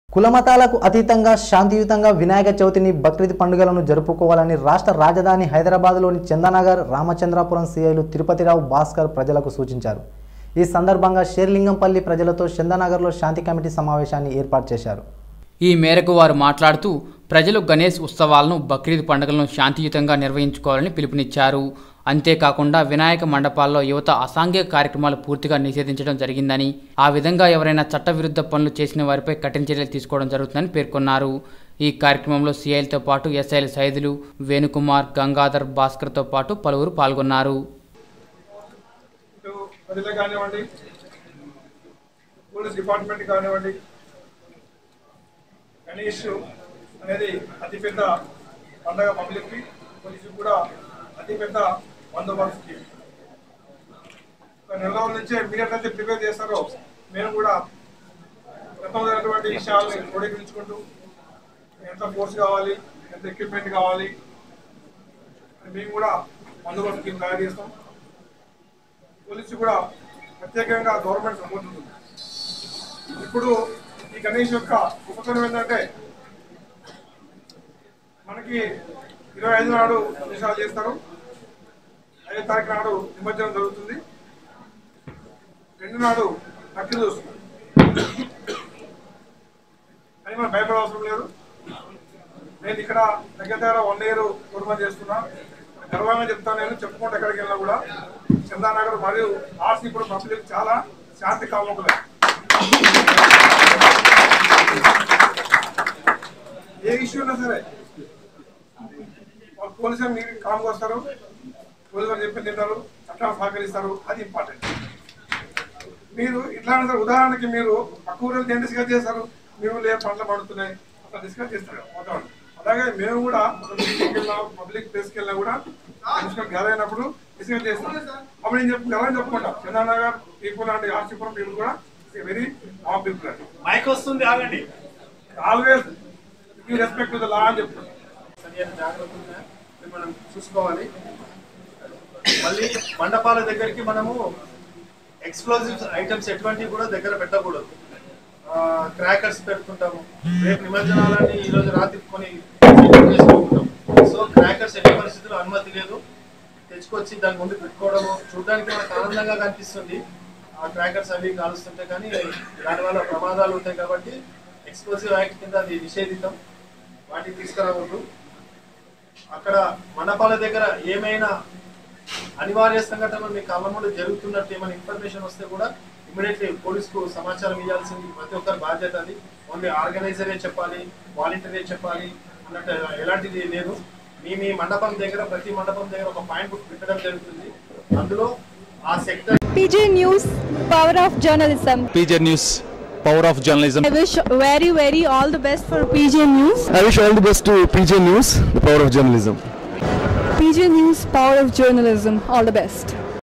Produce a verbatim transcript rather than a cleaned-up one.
కులమతాలకు అతీతంగా శాంతియుతంగా వినాయక చవితిని బక్రీద్ పండుగలను జరుపుకోవాలని రాష్ట్ర రాజధాని హైదరాబాద్లోని చందానగర్ రామచంద్రాపురం సీఐలు తిరుపతిరావు భాస్కర్ ప్రజలకు సూచించారు। ఈ సందర్భంగా షేర్లింగంపల్లి ప్రజలతో చందానగర్లో శాంతి కమిటీ సమావేశాన్ని ఏర్పాటు చేశారు। ఈ మేరకు వారు మాట్లాడుతూ ప్రజలు గణేష్ ఉత్సవాలను బక్రీద్ పండుగలను శాంతియుతంగా నిర్వహించుకోవాలని పిలుపునిచ్చారు। అంతేకాకుండా వినాయక మండపాల్లో యువత అసాంఘిక కార్యక్రమాలు పూర్తిగా నిషేధించడం జరిగిందని, ఆ విధంగా ఎవరైనా చట్టవిరుద్ధ పనులు చేసిన వారిపై కఠిన చర్యలు తీసుకోవడం జరుగుతుందని పేర్కొన్నారు। ఈ కార్యక్రమంలో సీఐలతో పాటు ఎస్ఐల సైదులు వేణుకుమార్, గంగాధర్, భాస్కర్తో పాటు పలువురు పాల్గొన్నారు। గణేష్ అనేది అతిపెద్ద పండగ పబ్లిక్కి, పోలీసు కూడా అతిపెద్ద బందోబస్తుకి నెల రోజుల నుంచే మీరు ఎట్లయితే ప్రిపేర్ చేస్తారో మేము కూడా గతంలో విషయాలను క్రోడీకరించుకుంటూ ఎంత ఫోర్స్ కావాలి, ఎంత ఎక్విప్మెంట్ కావాలి మేము కూడా బందోబస్తు టీం తయారు చేస్తాం। పోలీసు కూడా ప్రత్యేకంగా గవర్నమెంట్ సపోర్ట్ ఉంటుంది। ఇప్పుడు ఈ గణేష్ యొక్క ఉపకరణం ఏంటంటే మనకి ఇరవై ఐదు నాడు నిమిషాలు చేస్తారు, ఐదో తారీఖు నాడు నిమజ్జనం జరుగుతుంది, రెండు నాడు బక్రీద్ వస్తుంది అని మనం భయపడే అవసరం లేదు। నేను ఇక్కడ దగ్గర దగ్గర వన్ ఇయర్ కుటుంబం చేస్తున్నా, గర్వంగా చెప్తాను। నేను చెప్పుకుంటే ఎక్కడికి వెళ్ళినా కూడా చందానగర్ మరియు ఆర్సీ ఇప్పుడు పబ్లిక్ చాలా శాంతి కాముకులే। ఏ ఇష్యూ ఉన్నా సరే పోలీసులు మీరు కామ్గా వస్తారు, పోలీసులు చెప్పి తింటారు, చట్టాలు సహకరిస్తారు, అది ఇంపార్టెంట్। మీరు ఇట్లా ఉదాహరణకి మీరు పక్క ఊరిలో ఏం డిస్కస్ చేస్తారు, మీరు లే పంటలు పడుతున్నాయి అట్లా డిస్కస్ చేస్తారు మొత్తం। అలాగే మేము కూడా మీటింగ్కి వెళ్ళినా పబ్లిక్ ప్లేస్కి వెళ్ళినా కూడా గ్యాదర్ అయినప్పుడు డిస్కస్ చేస్తాం। అప్పుడు నేను చెప్పు గర్వం చెప్పుకుంటాం, Chandanagar people and RC Puram people కూడా వెరీ టాప్ పీపుల్ అండి। మైక్ వస్తుంది ఆగండి, always give respect to the law అని చెప్తాం। సరైన జాగ్రత్తగా మనం చూసుకోవాలి। మళ్ళీ మండపాల దగ్గరికి మనము ఎక్స్ప్లోజివ్స్ ఐటమ్స్ ఎటువంటివి కూడా దగ్గర పెట్టకూడదు। క్రాకర్స్ పెడుతుంటాము, రేపు నిమజ్జనాలని ఈరోజు రాత్రి కొని చేసుకుంటాం। సో క్రాకర్స్ ఎన్ని పరిస్థితుల్లో అనుమతి లేదు, తెచ్చుకొచ్చి దాని ముందు పెట్టుకోవడము చూడడానికి మనకు ఆనందంగా కనిపిస్తుంది, ఆ క్రాకర్స్ అవి కాలుస్తుంటే, కానీ దానివల్ల ప్రమాదాలు ఉంటాయి కాబట్టి ఎక్స్ప్లోజివ్ యాక్ట్ కింద అది నిషేధితం, వాటిని తీసుకురావద్దు। అక్కడ మండపాల దగ్గర ఏమైనా అనివార్య సంఘటనలు మీ కళ్ళ ముందు జరుగుతున్నట్టు ఏమైనా ఇన్ఫర్మేషన్ వస్తే కూడా ఇమీడియట్లీ పోలీసుకు సమాచారం ఇవ్వాల్సింది ప్రతి ఒక్కరి బాధ్యత। అది ఓన్లీ ఆర్గనైజరే చెప్పాలి, వాలంటీరే చెప్పాలి అన్నట్టు ఎలాంటిది లేదు। మీ మీ మండపం దగ్గర ప్రతి మండపం దగ్గర ఒక పాయింట్ బుక్ పెట్టడం జరుగుతుంది, అందులో ఆ sector PJ news power of journalism PJ news power of journalism. I wish very very all the best for P J News. I wish all the best to P J News, the power of journalism. P J News, power of journalism, all the best.